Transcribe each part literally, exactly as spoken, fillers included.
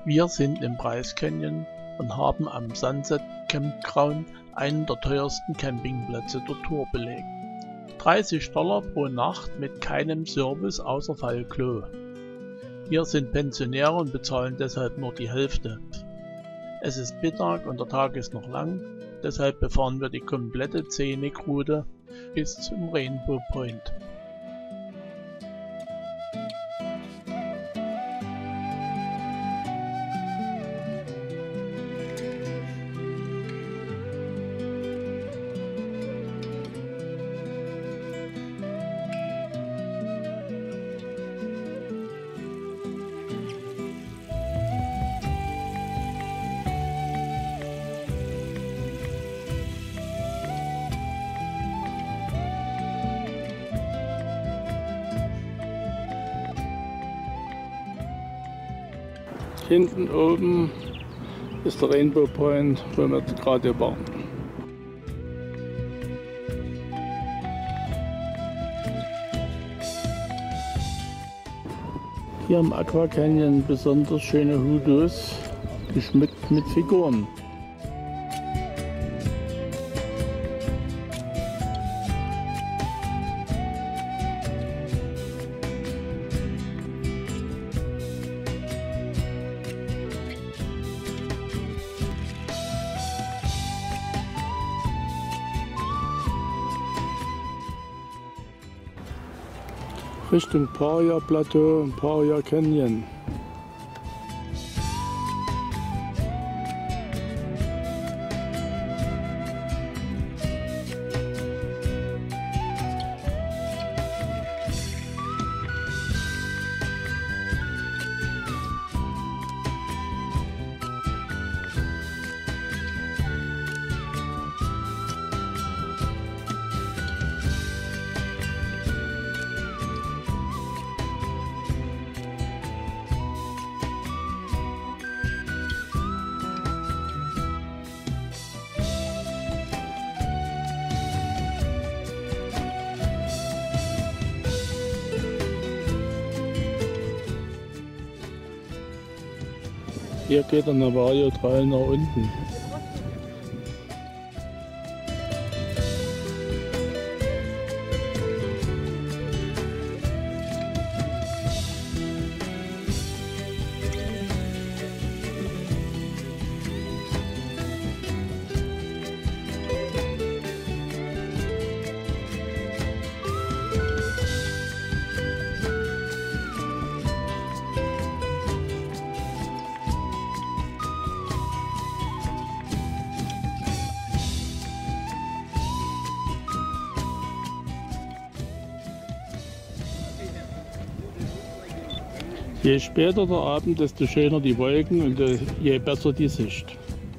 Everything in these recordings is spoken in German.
Wir sind im Bryce Canyon und haben am Sunset Campground einen der teuersten Campingplätze der Tour belegt. dreißig Dollar pro Nacht mit keinem Service außer Fallklo. Wir sind Pensionäre und bezahlen deshalb nur die Hälfte. Es ist Mittag und der Tag ist noch lang, deshalb befahren wir die komplette Scenic-Route bis zum Rainbow Point. Hinten oben ist der Rainbow Point, wo wir gerade waren. Hier im Aqua Canyon besonders schöne Hoodoos, geschmückt mit Figuren. Richtung Paria Plateau und Paria Canyon. Hier geht der Navajo Trail nach unten. Je später der Abend, desto schöner die Wolken und je besser die Sicht.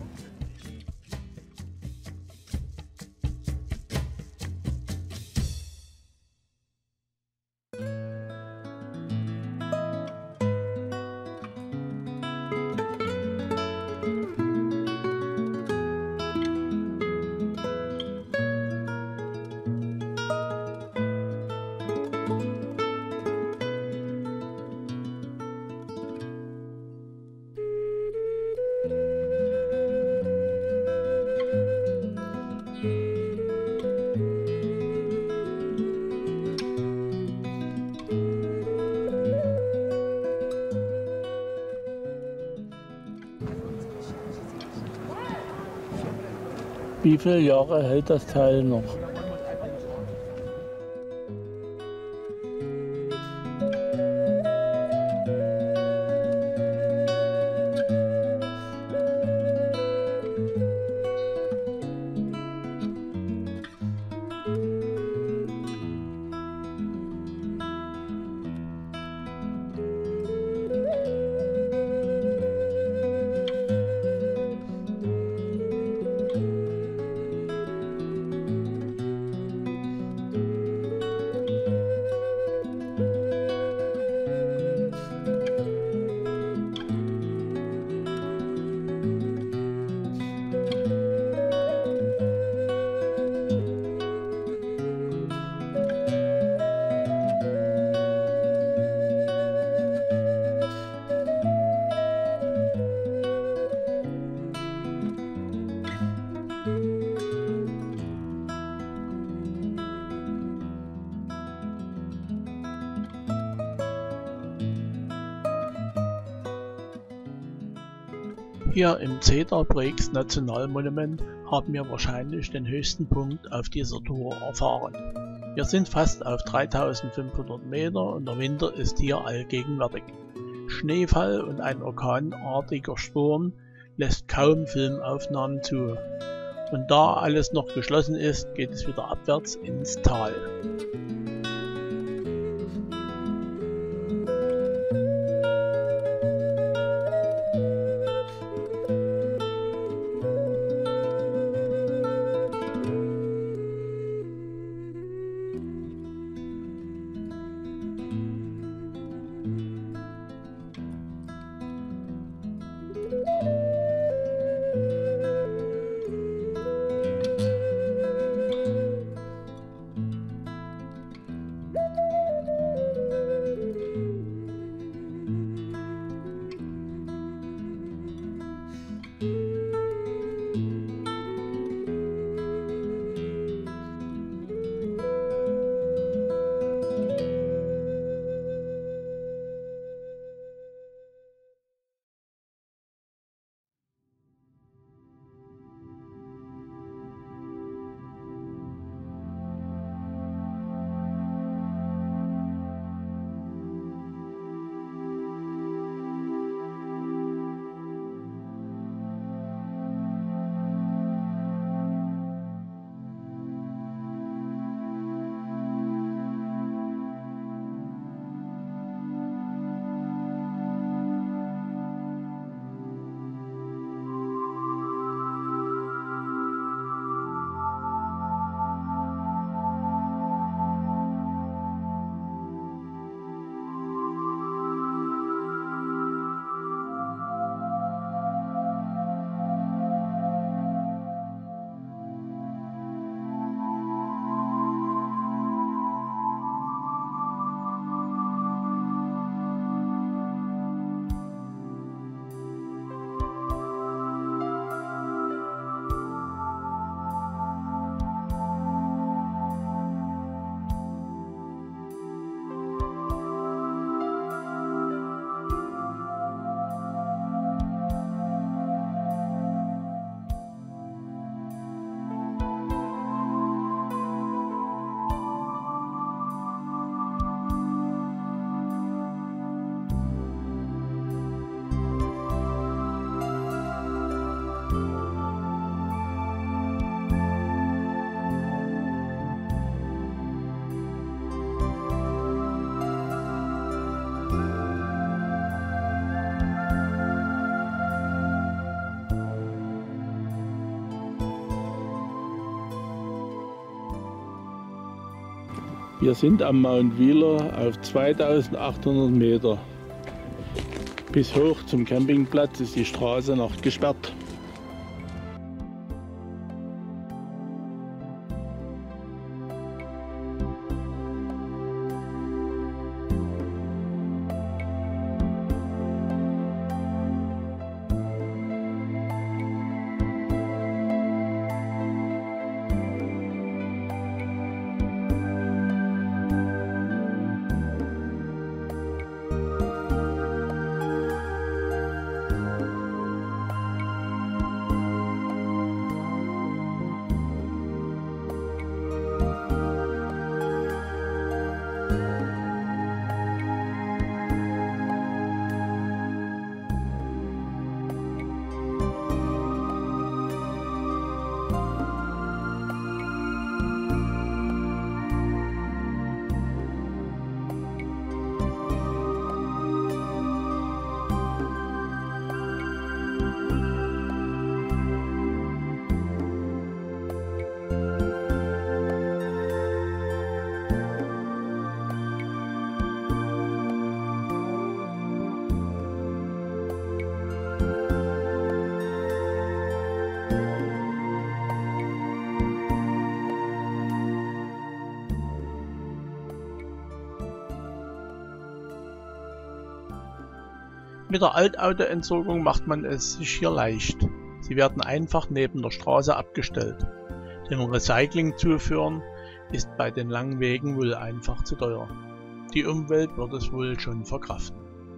Wie viele Jahre hält das Teil noch? Hier im Cedar Breaks Nationalmonument haben wir wahrscheinlich den höchsten Punkt auf dieser Tour erfahren. Wir sind fast auf dreitausendfünfhundert Meter und der Winter ist hier allgegenwärtig. Schneefall und ein orkanartiger Sturm lässt kaum Filmaufnahmen zu. Und da alles noch geschlossen ist, geht es wieder abwärts ins Tal. Wir sind am Mount Wheeler auf zweitausendachthundert Meter. Bis hoch zum Campingplatz ist die Straße noch gesperrt. Mit der Altautoentsorgung macht man es sich hier leicht. Sie werden einfach neben der Straße abgestellt. Dem Recycling zuführen ist bei den langen Wegen wohl einfach zu teuer. Die Umwelt wird es wohl schon verkraften.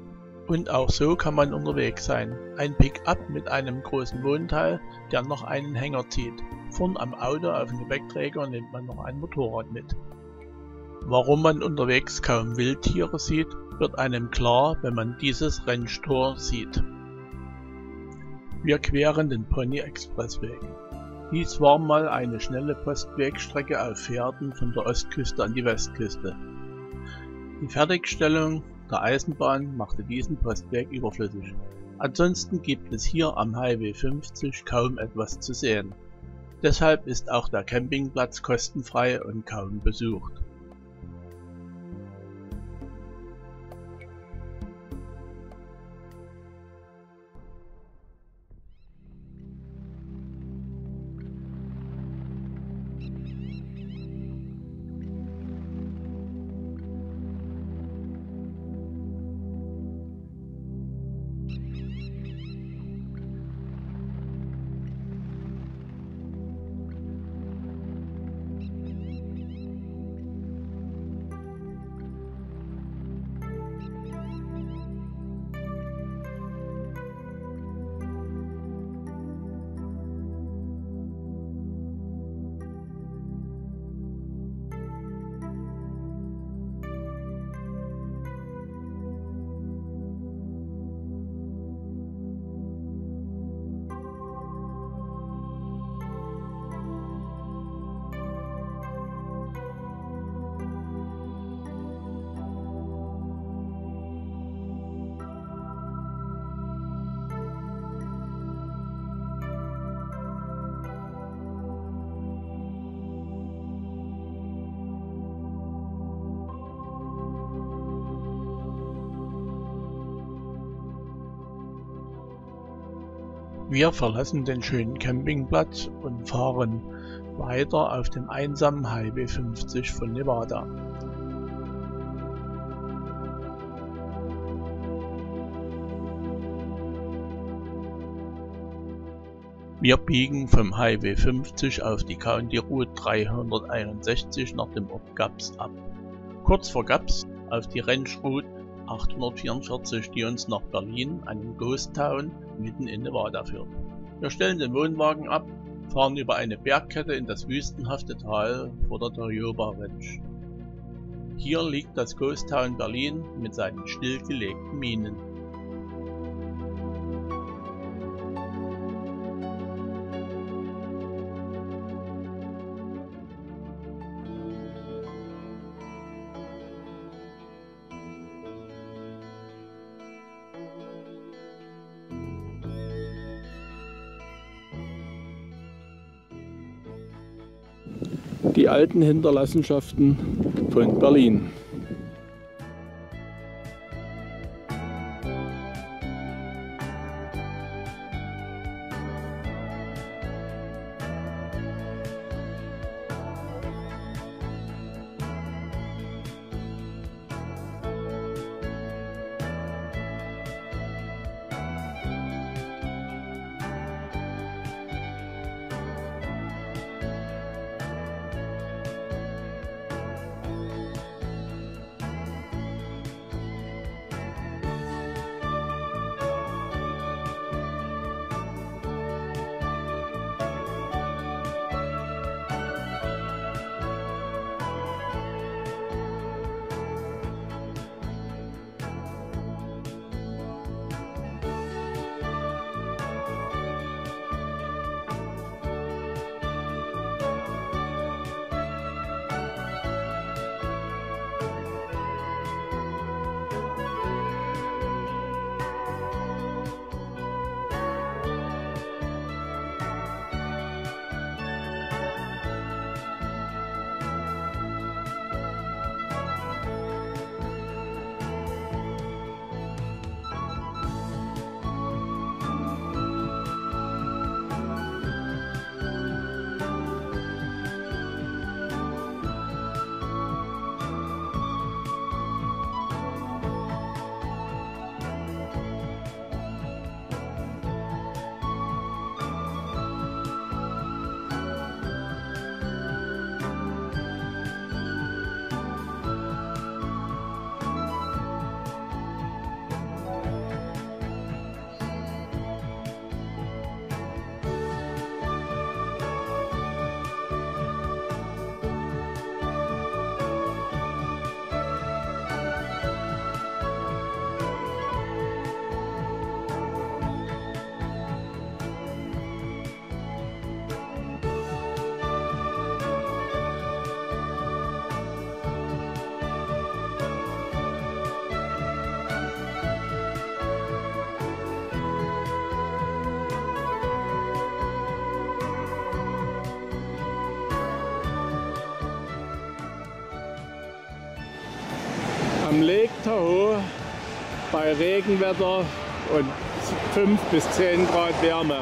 Und auch so kann man unterwegs sein. Ein Pick-up mit einem großen Wohnteil, der noch einen Hänger zieht. Vorn am Auto auf dem Gepäckträger nimmt man noch ein Motorrad mit. Warum man unterwegs kaum Wildtiere sieht, wird einem klar, wenn man dieses Renntor sieht. Wir queren den Pony Expressweg. Dies war mal eine schnelle Postwegstrecke auf Pferden von der Ostküste an die Westküste. Die Fertigstellung der Eisenbahn machte diesen Postweg überflüssig. Ansonsten gibt es hier am Highway fünfzig kaum etwas zu sehen. Deshalb ist auch der Campingplatz kostenfrei und kaum besucht. Wir verlassen den schönen Campingplatz und fahren weiter auf dem einsamen Highway fünfzig von Nevada. Wir biegen vom Highway fünfzig auf die County Route dreihunderteinundsechzig nach dem Ort Gapps ab. Kurz vor Gapps auf die Ranch Route achthundertvierundvierzig, die uns nach Berlin, einem Ghost Town mitten in Nevada führt. Wir stellen den Wohnwagen ab, fahren über eine Bergkette in das wüstenhafte Tal vor der Toyoba Ranch. Hier liegt das Ghost Town Berlin mit seinen stillgelegten Minen. Die alten Hinterlassenschaften von Berlin. am Lake Tahoe bei Regenwetter und fünf bis zehn Grad Wärme.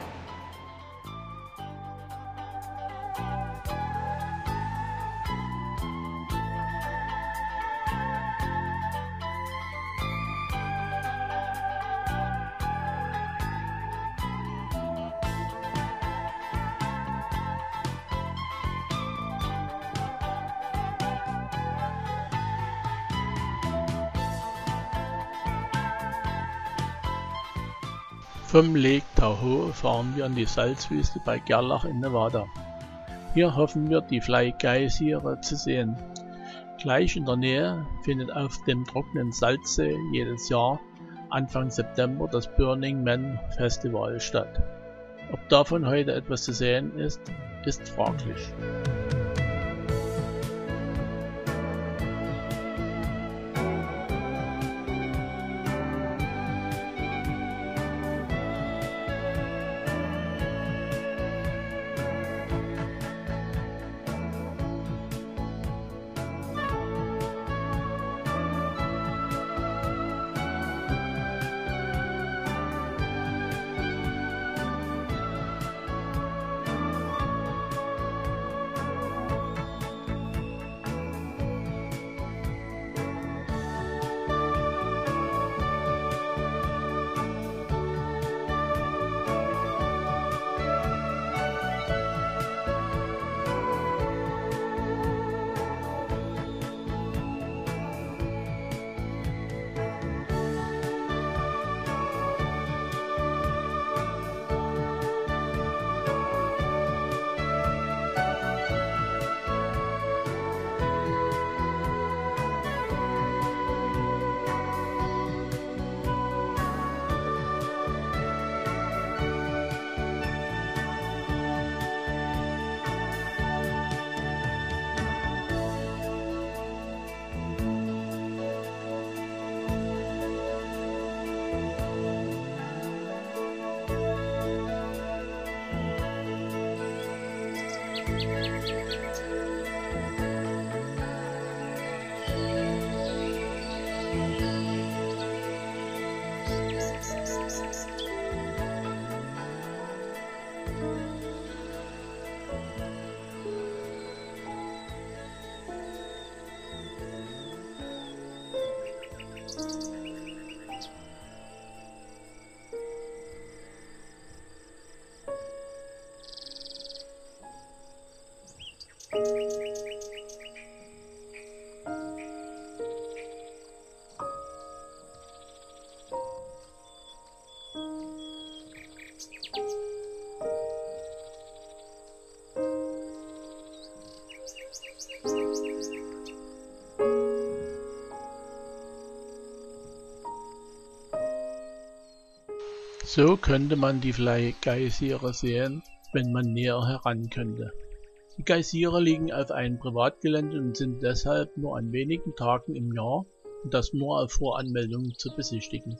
Vom Lake Tahoe fahren wir in die Salzwüste bei Gerlach in Nevada. Hier hoffen wir, die Fly-Geysire zu sehen. Gleich in der Nähe findet auf dem trockenen Salzsee jedes Jahr Anfang September das Burning Man Festival statt. Ob davon heute etwas zu sehen ist, ist fraglich. So könnte man die Fly-Geysire sehen, wenn man näher heran könnte. Die Geysire liegen auf einem Privatgelände und sind deshalb nur an wenigen Tagen im Jahr und das nur auf Voranmeldung zu besichtigen.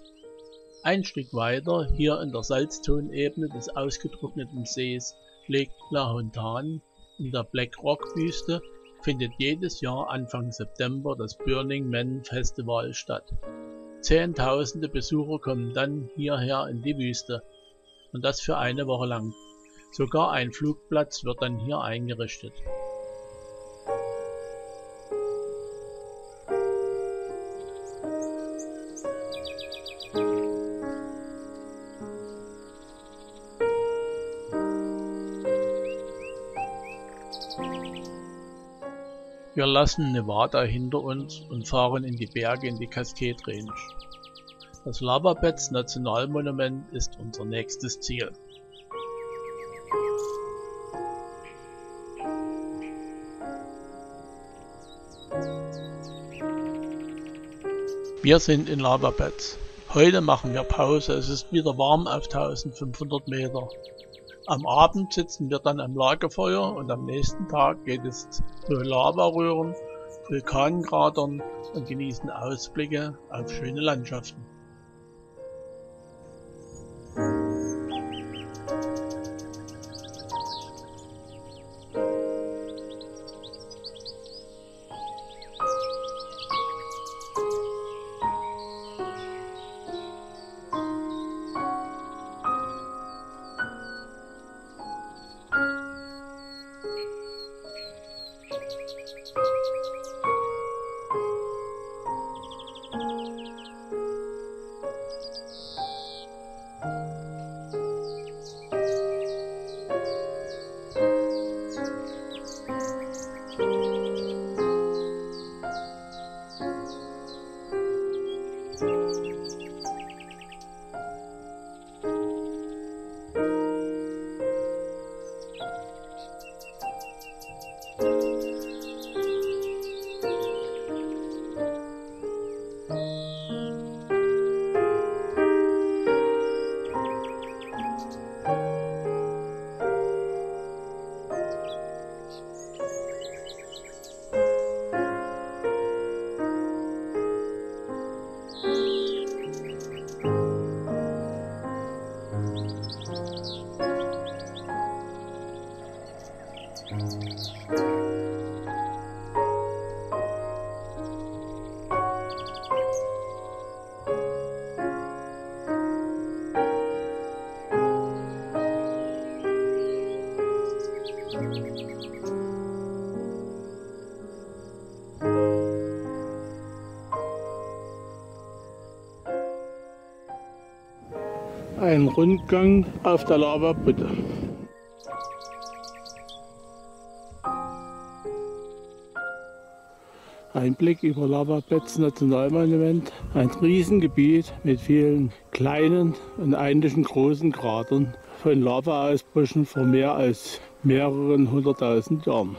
Ein Stück weiter, hier in der Salztonebene des ausgetrockneten Sees Lake Lahontan in der Black Rock Wüste, findet jedes Jahr Anfang September das Burning Man Festival statt. Zehntausende Besucher kommen dann hierher in die Wüste, und das für eine Woche lang. Sogar ein Flugplatz wird dann hier eingerichtet. Wir lassen Nevada hinter uns und fahren in die Berge in die Cascade Range. Das Lava Beds Nationalmonument ist unser nächstes Ziel. Wir sind in Lava Beds. Heute machen wir Pause, es ist wieder warm auf eintausendfünfhundert Meter. Am Abend sitzen wir dann am Lagerfeuer und am nächsten Tag geht es zu Lavaröhren, Vulkankratern und genießen Ausblicke auf schöne Landschaften. Ein Rundgang auf der Lavabutte. Ein Blick über Lavabeds Nationalmonument, ein Riesengebiet mit vielen kleinen und einigen großen Kratern von Lavaausbrüchen vor mehr als mehreren hunderttausend Jahren.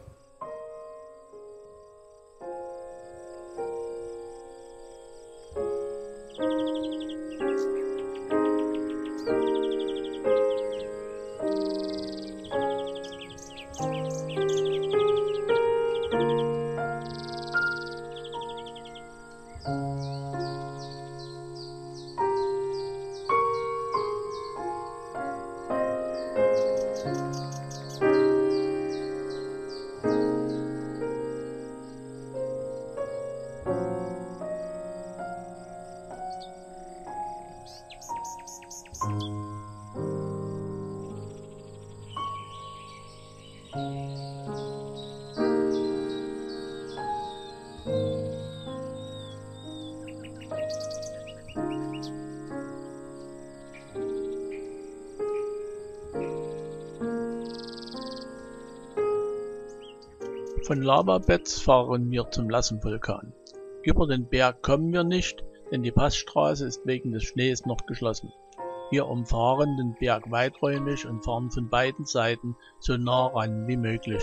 Von Lavabeds fahren wir zum Lassenvulkan. Über den Berg kommen wir nicht, denn die Passstraße ist wegen des Schnees noch geschlossen. Wir umfahren den Berg weiträumig und fahren von beiden Seiten so nah ran wie möglich.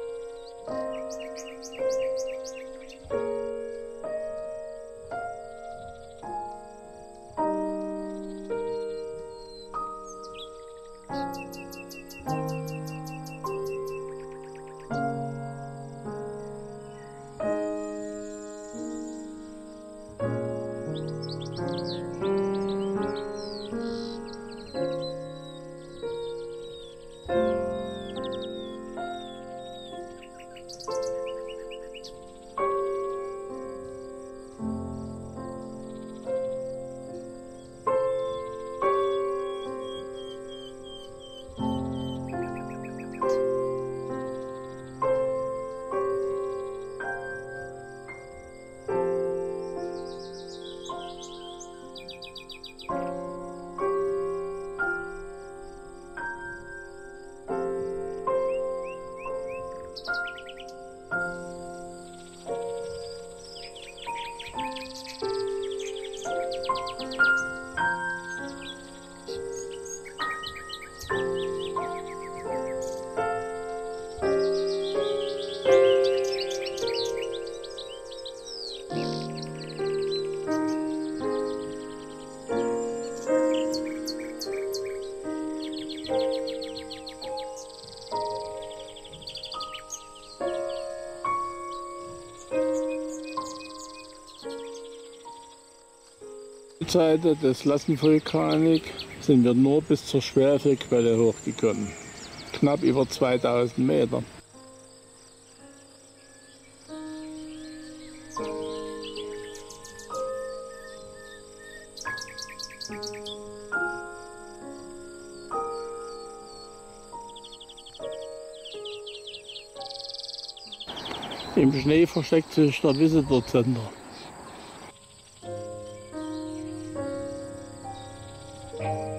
Seite des Lassenvulkanik sind wir nur bis zur Schwefelquelle hochgekommen, knapp über zweitausend Meter. Im Schnee versteckt sich der Visitor Center. Thank you.